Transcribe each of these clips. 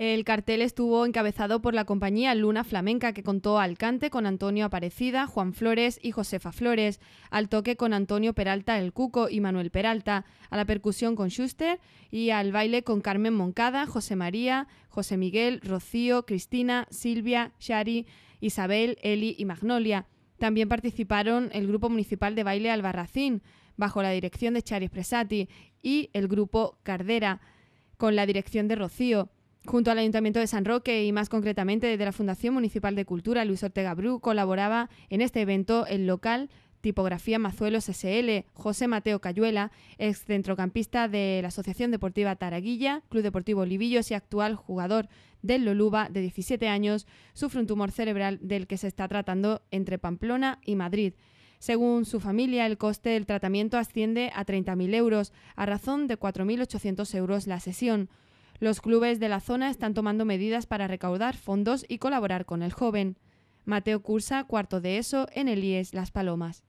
El cartel estuvo encabezado por la compañía Luna Flamenca, que contó al cante con Antonio Aparecida, Juan Flores y Josefa Flores, al toque con Antonio Peralta el Cuco y Manuel Peralta, a la percusión con Schuster y al baile con Carmen Moncada, José María, José Miguel, Rocío, Cristina, Silvia, Shari, Isabel, Eli y Magnolia. También participaron el Grupo Municipal de Baile Albarracín, bajo la dirección de Chari Espresati, y el Grupo Cardera, con la dirección de Rocío. Junto al Ayuntamiento de San Roque y más concretamente desde la Fundación Municipal de Cultura Luis Ortega Bru, colaboraba en este evento el local Tipografía Mazuelos S.L., José Mateo Cayuela, ex centrocampista de la Asociación Deportiva Taraguilla, Club Deportivo Libillos y actual jugador del Loluva de 17 años, sufre un tumor cerebral del que se está tratando entre Pamplona y Madrid. Según su familia, el coste del tratamiento asciende a 30.000 euros, a razón de 4.800 euros la sesión. Los clubes de la zona están tomando medidas para recaudar fondos y colaborar con el joven. Mateo cursa cuarto de ESO en el IES Las Palomas.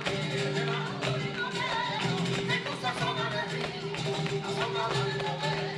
Vamos a ver.